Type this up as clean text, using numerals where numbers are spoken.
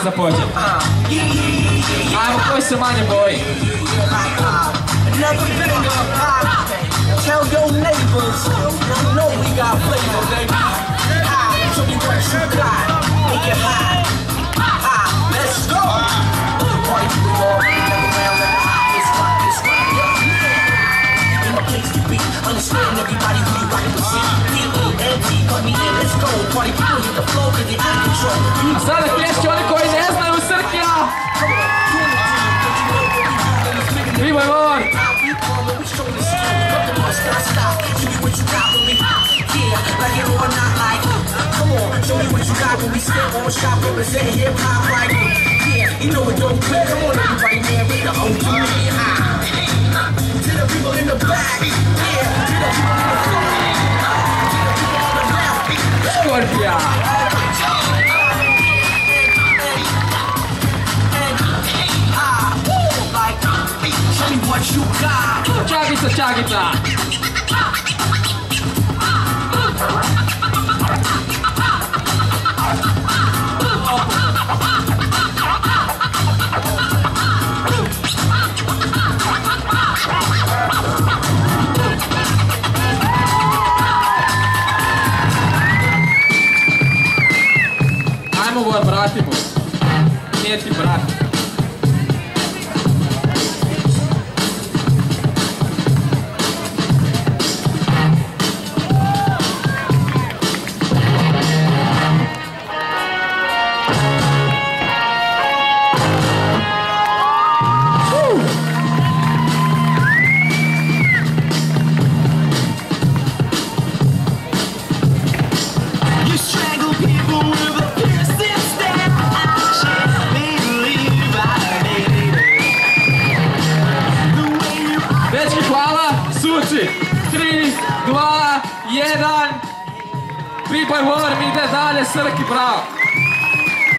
započeti. Ajmo, koji se manje boji? Tell your neighbors, you know we got flavor, baby. Show me what you got, make it high. Let's go. Party people all never round like this rock, yeah. In my place to be, understand everybody who you rockin' with. D-E-N-T, come in, let's go. Party people hit the floor, cause they out of control. A sada plješće oni koji ne znaju Srkija! Vivo je mor! Show me what you got when we step on shop, represent hip hop like yeah, you know it don't quit. Come on, everybody, man, we the OG man. To the people in the back, yeah, to the people in the front, to the people on the left. Scorpia! Show me what you got. Čagica, čagica! Ajmo gore, vratimo. Nije ti brat. Suci, 3, 2, 1, Pripoj War, mi ide dalje, Srki, bravo!